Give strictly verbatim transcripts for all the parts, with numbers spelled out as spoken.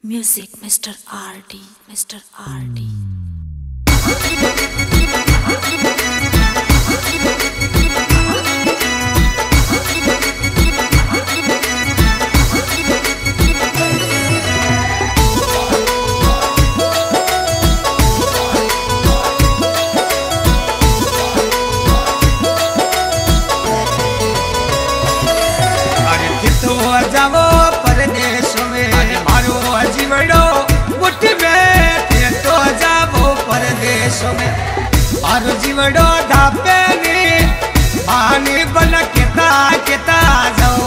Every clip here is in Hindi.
Music, Mister R D, Mister R D. जावो परदेश में मारो जीवड़ो मुठ में ते तो जावो परदेश में मारो जीवड़ो ढापे ने पानी बन केता केता जाओ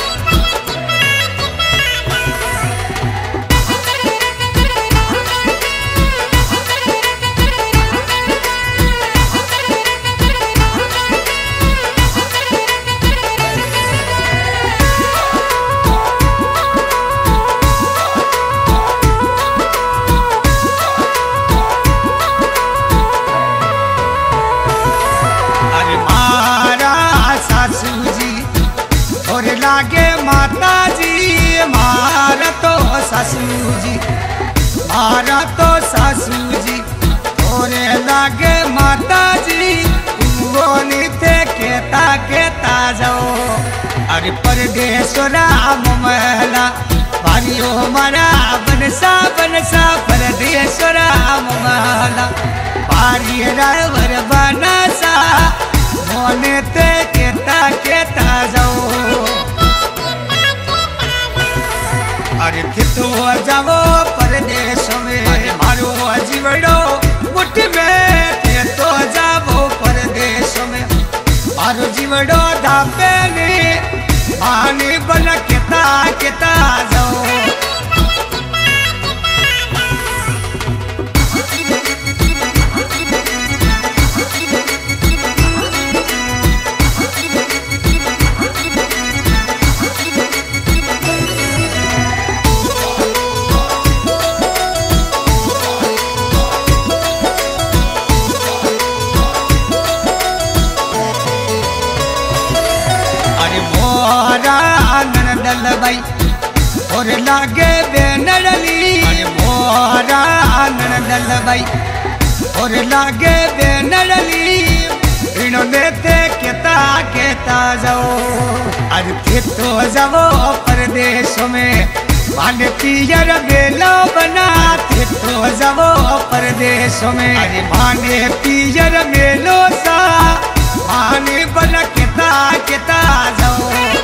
लागे माता जी मारा तो सासू जी मारा तो सासू जी थोड़े लागे माता जी वो नीते केता केता जाओ अरे परदेसरा महला भारियो मारा बनसा बनसा परदेसरा महला भारी रावर बनसा मोने ते केता केता जाओ अरे कितो जावो परदेश में मारो जीवड़ो मुठ में ते तो जावो परदेश में मारो जीवड़ो ढापे ने पानी बन केता केता जाओ भाई और लागे बेनड़ली मोरा नंदल भाई और लागे बेनड़ली इन्होंने ते केता केता जाओ अरे के तो जाओ परदेश में मान पियर बेलो बना ते तो जाओ परदेश में अरे माने पियर मेलो सा माने बन केता केता जाओ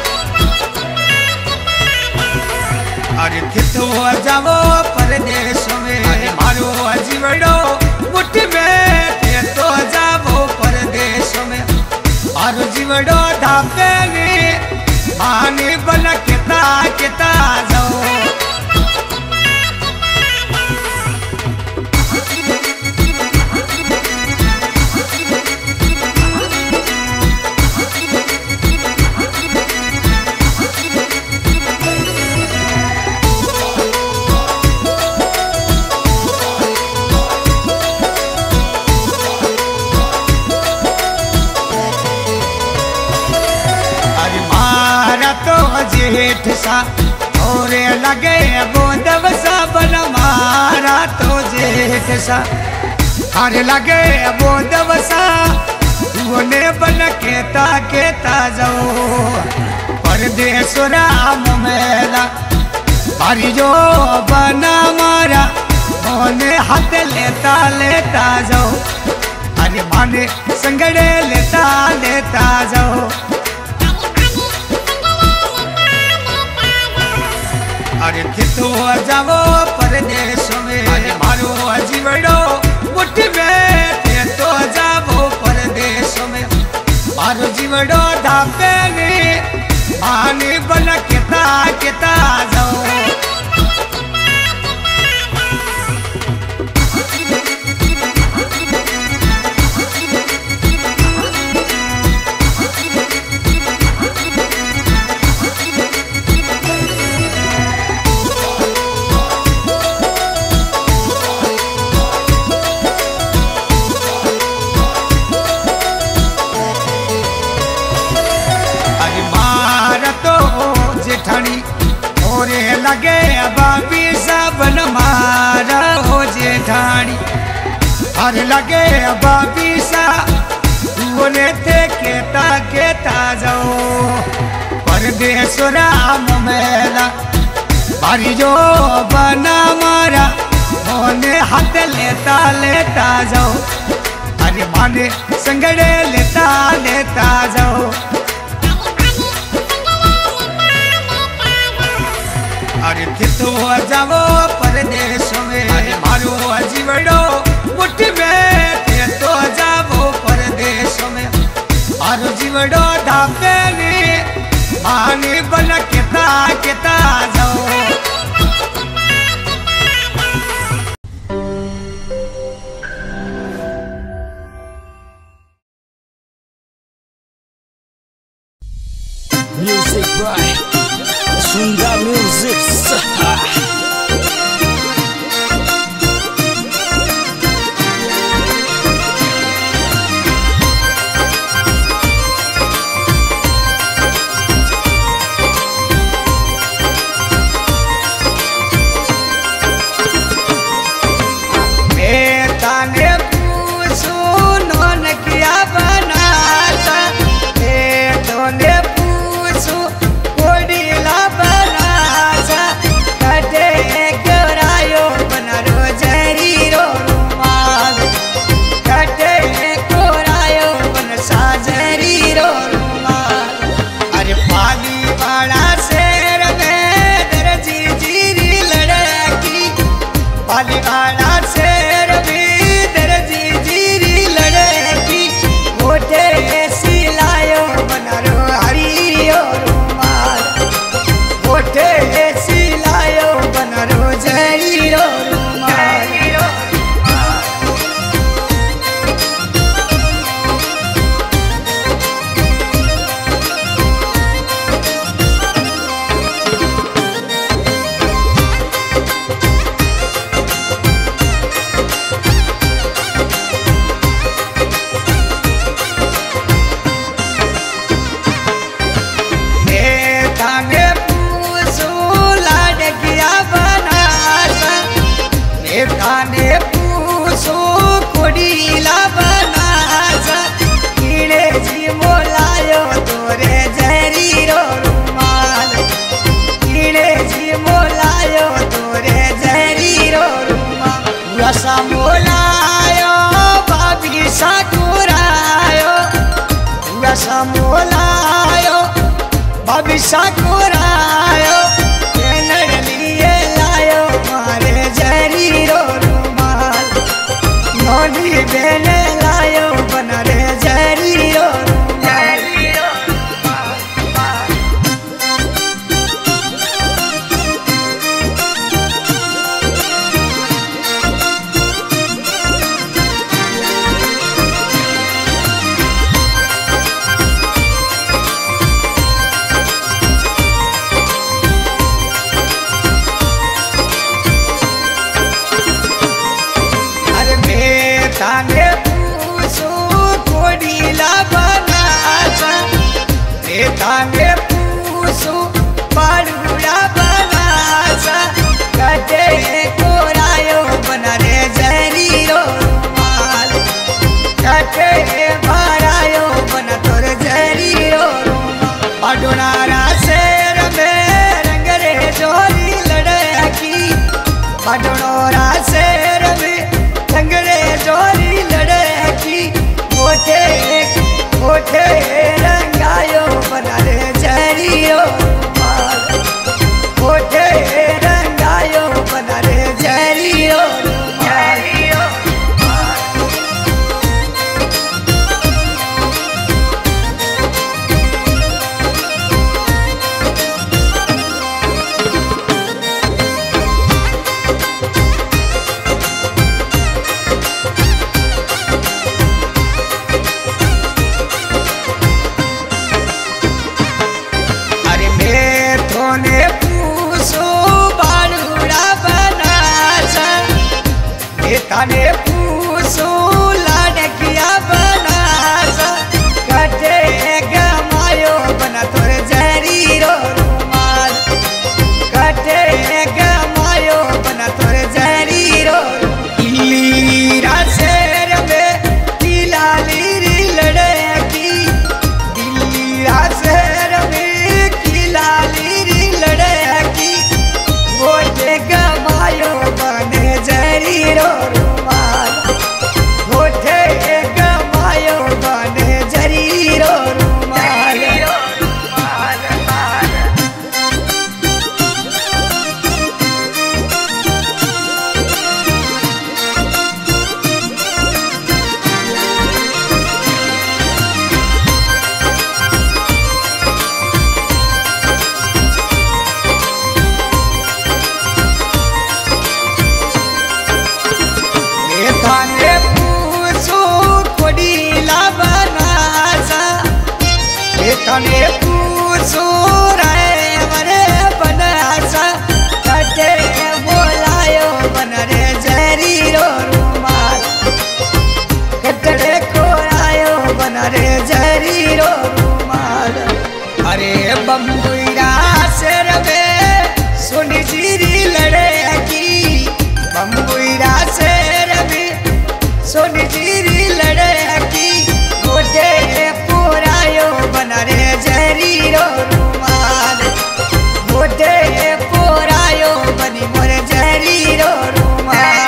अरे कितो जावो परदेश में मारो जीवड़ो मुठ में ते तो जावो परदेश में मारो जीवड़ो ढापे ने पानी बन केता केता जाओ जेठ सा और लगे बोंदव सा बन मारा तो जेठ सा हर लगे बोंदव सा तूने बन केता केता जाओ परदेसरा मेला भारी जो बना मारा मोने हाथ लेता लेता जाओ अरे माने संगड़े लेता लेता जाओ अरे कितो जावो परदेश में अरे मारो जीवड़ो मुठ में ते तो जावो परदेश में मारो जीवड़ो ढापे ने पानी बन केता केता जाओ जेठानी और लगे बाबी साबन मारा हो जेठानी हर लगे बाबी सा बोले थे केता केता जाओ परदेस राम मेला बारी जो बना मारा मोने हाथ लेता लेता जाओ अरे माने संगड़े लेता लेता जाओ अरे कितो जाओ परदेश में अरे मारो जीवड़ो मुट्ठी में ते तो जाओ परदेश में मारो जीवड़ो ढापे ने माने बन केता केता जाओ Music by Sunda Music. समोलायो भाभी साकुरायो लिए लायो मारे जरी रो रुमाल नोनी बेने लायो बना रे जरी रो थाने पूछो कोडीला बनासा रे थाने पूछो पाड़ुड़ा बनासा कटे कोरायो बना रे जरी रो रुमाल कटे भरायो बना तोर जरी रो रुमाल पाडुनारा शेर में रंग रे जोरी लड़की पाडुनोरा शेर में संगरे जोरी लड़की मोटे मोटे रंगायो बना रे जरियो मोटे रंगायो बना रे जरियो ने पूछो बालूड़ा बनासा थाने पूछो लड़किया बनासा कटे गमायो बना तोर जरी रो रुमाल कटे गमायो सूर है मरे बनासा कटे बोलायो बन रे जहरी रो रुमाल कटड़े को आयो बन रे जहरी रो रुमाल अरे बम्बुरा शेर में सोनी जीरी लड़े की बम्बुरा शेर में सोनी जीरी लड़े की गोटे पुरायो बन रे जहरी रो रुमाल गोटे पुरायो बनी मोरे जहरी रो रुमाल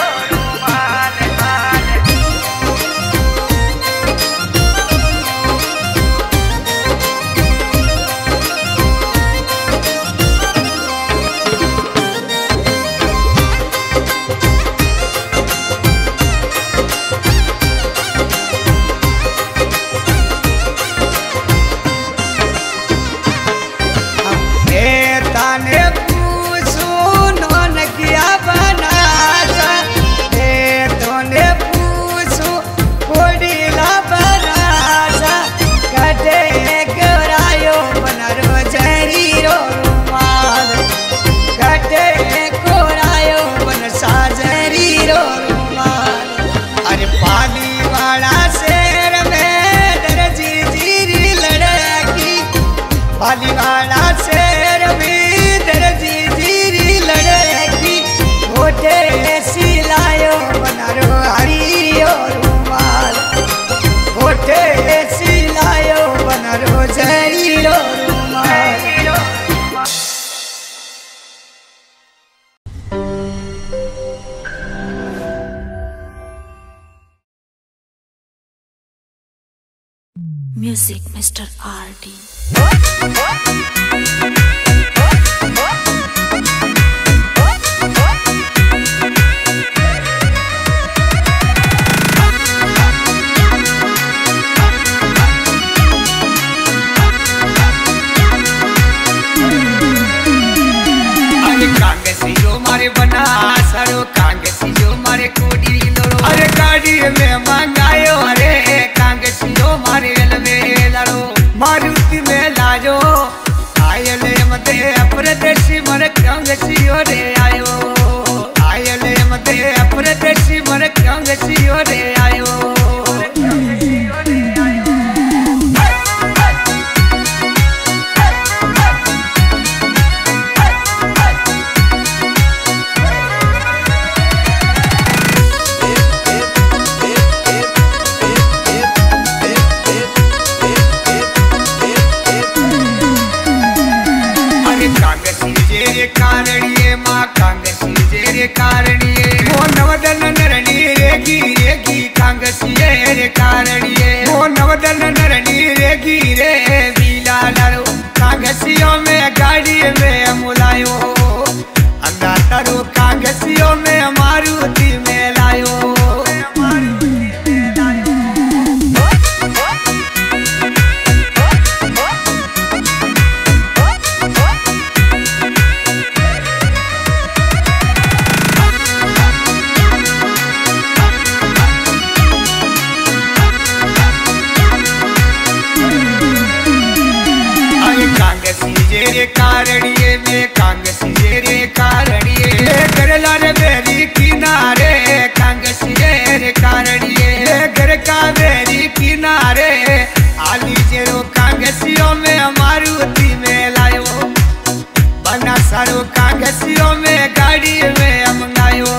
वाला शेर में दर्जी जीरी लड़की गोटे सिलायो बनारो हरी और रुमाल गोटे सिलायो बनारो जहरी रो रुमाल Music, Mister R D. कांगसी जो मारे बना सरो कांगसी जो मारे कोडी लो अरे गाड़ी में मंगायो अरे कांगसी जो मारे लवे लड़ो मारुति में लाजो आयले मते अप्रदेशी मर कांगसी रे आयो आयले मते अप्रदेशी मर कांगसी रे आयो कारणिये माँ कांगसी जेरे कारणिये वो नवदन नरणी रेगी रेगी कांगसिये रे कारणिये वो नवदन नरणी रेगी रे बीला लड़ो कांगसियों में गाड़ी में मुलायो अंधा तरो कांगसियों में मारुति में लायो जेरे कारणिये में कांगसी जेरे कारणिये घर लार बेरी किनारे कांगसी जेरे कारणिये घर का बेरी किनारे आली जेरो कांगसियों में मारुति में लायो बना सारो कांगसियों में गाड़ी में मंगायो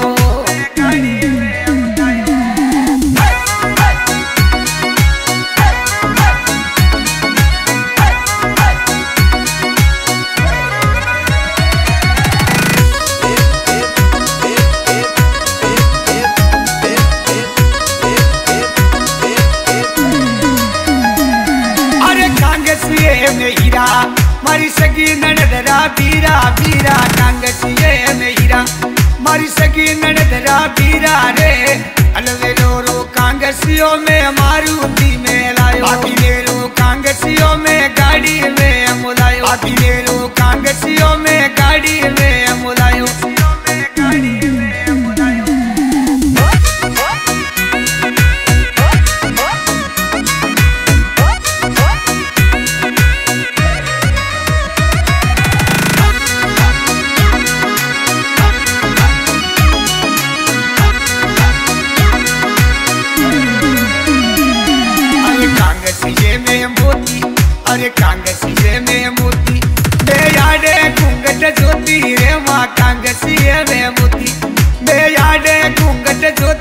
मारी सगी ननदरा बीरा बीरा कांगसिये में हीरा मारी सगी ननदरा बीरा रे अलवे रो कांगसियों में मारुति में लायो बाकी ले रो कांगसियों में गाड़ी में मुलायो बाकी ले रो कांगसियों में गाड़ी में मुलायो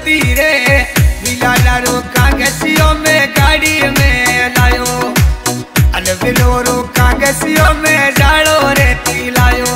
मारुति रे बिलारो कांगसियों में गाड़ी में लायो अल बिलोरो कांगसियों में जाड़ो रे लायो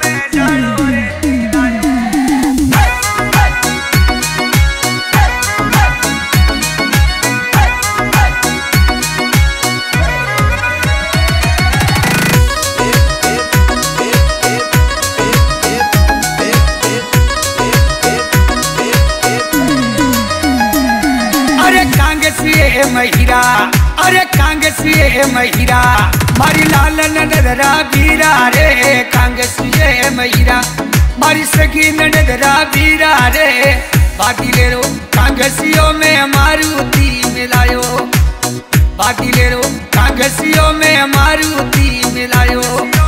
महिरा अरे कांगसिए महिरा मारी लाल नडरा बीरा रे कांगसिए महिरा मारी सगी नडरा बीरा रे बाटी ले रो कांगसियों में मारुति मिलायो बाटी ले रो कांगसियों में मारुति मिलायो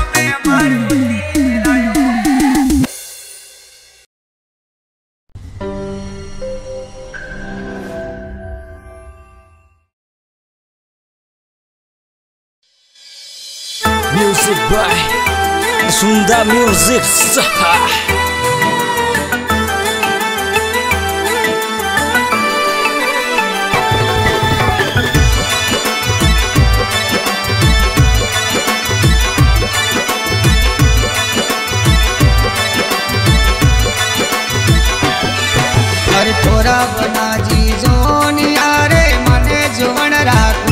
Music by Sunda Music. अरे तोरा बना जी जोनी आरे मने जोवन राखू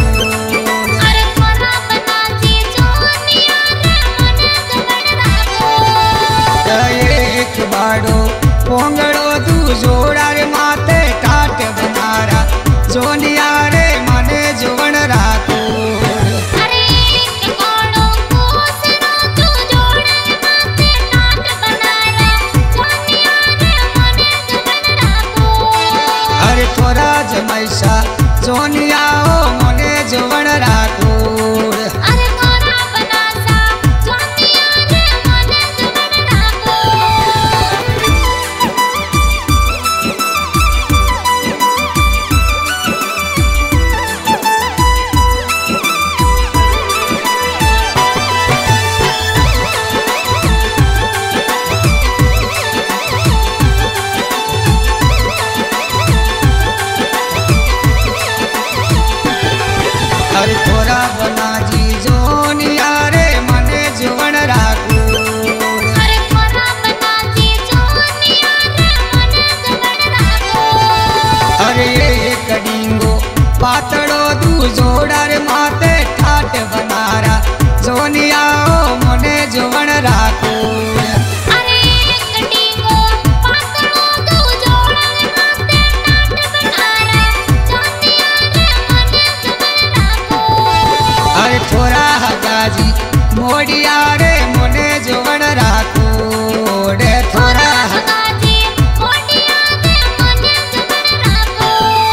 बाड़ो पोंगड़ो तू जोड़ा रे माते टाट बनारा जोनिया रे मने जोवन राखो अरे एक बाड़ो कोसरो तू जोड़ा रे माते टाट बनारा जोनिया रे मने जोवन राखो अरे तोरा जमैसा जोनिया ओ मने जोवन राखो अरे तोरा बनासा जोनिया रे मने जोवन राखो अरे तोरा बना जी जोनिया रे मने जोवन राखू अरे तोरा बना जी जोनिया रे मने जोवन राखो अरे एक डिंगो पातड़ो तू जोड़ा रे माते ठाट बनारा जोनिया ओ मने जोवन राखो अरे एक डिंगो पातड़ो तू जोड़ा रे माते टाट बनारा जोनिया रे मने जोवन राखो अरे थोड़ा हगाजी मोड़िया रे मोने जोवन राखो रे थोड़ा हगाजी मोड़िया रे मने जोवन राखो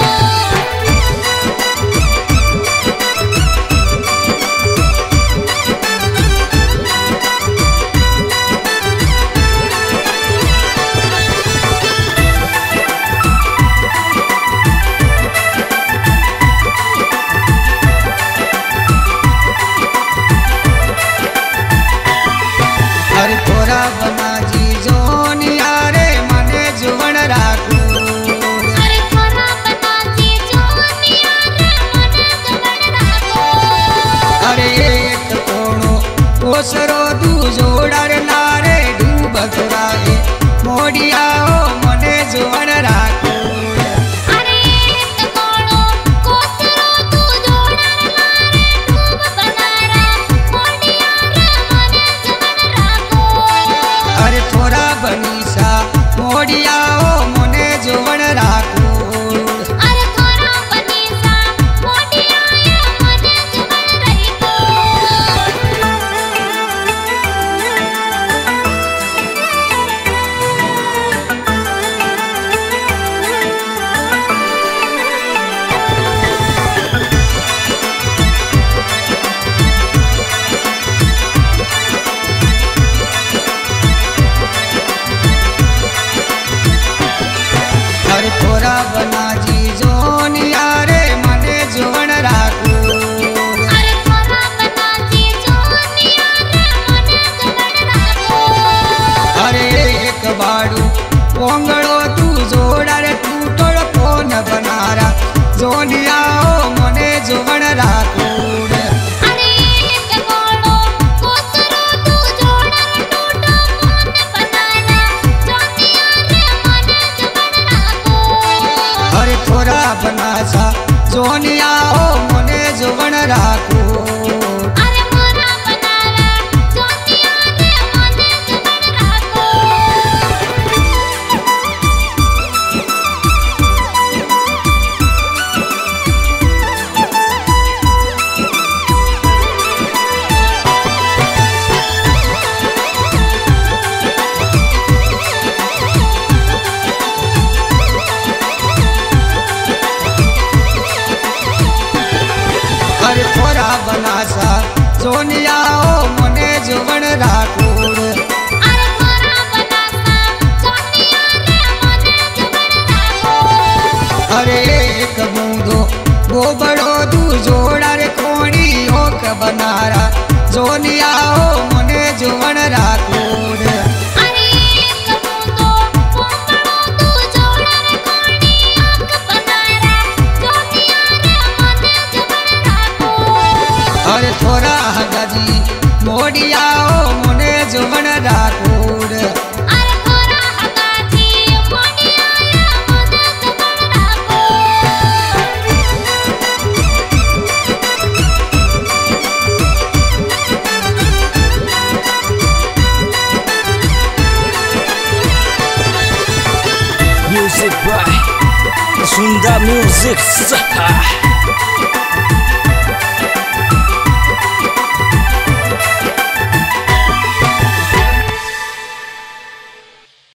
अरे थोड़ा बना जी जोनिया रे मने जोवन राखो अरे तोरा बना जी जोनिया रे मने जोवन राखो अरे एक कोनो कोसरो तू जोड़ा रे नारे डूब थोड़ाए मोड़िया ओ मने जोवन राखो अरे एक कोड़ो कोसरो तू जोड़ा रे नारे डूब बनारा मोड़िया रे मने जोवन राखो अरे थोड़ा बनीसा मोड़िया ओ मने जोवन राखो अरे तोरा बनीसा मोड़िया ये मने जोवन रहिको जोनिया ओ मने जोवन राखो अरे मोरा बनारा जोनिया रे मने जुगण राखो अरे थोड़ा बनासा जोनिया ओ मने जोवन राखो अरे मोरा बनासा जोनिया रे मने जुगण राखो अरे एक बूंदो वो बड़ो दू जोड़ा रे कोणी होक बनारा जोनिया ओ मने जोवन राखो अरे एक बूंदो वो बड़ो तू जोड़ा रे कोणी आंख बनारा जोनिया रे मने जुगण राखो अरे थोड़ा गजी मोडिया ओ मने जोवन राखो अरे मोरा हगाजी मोडिया रे मने जुगण राखो Music by Sunda Music.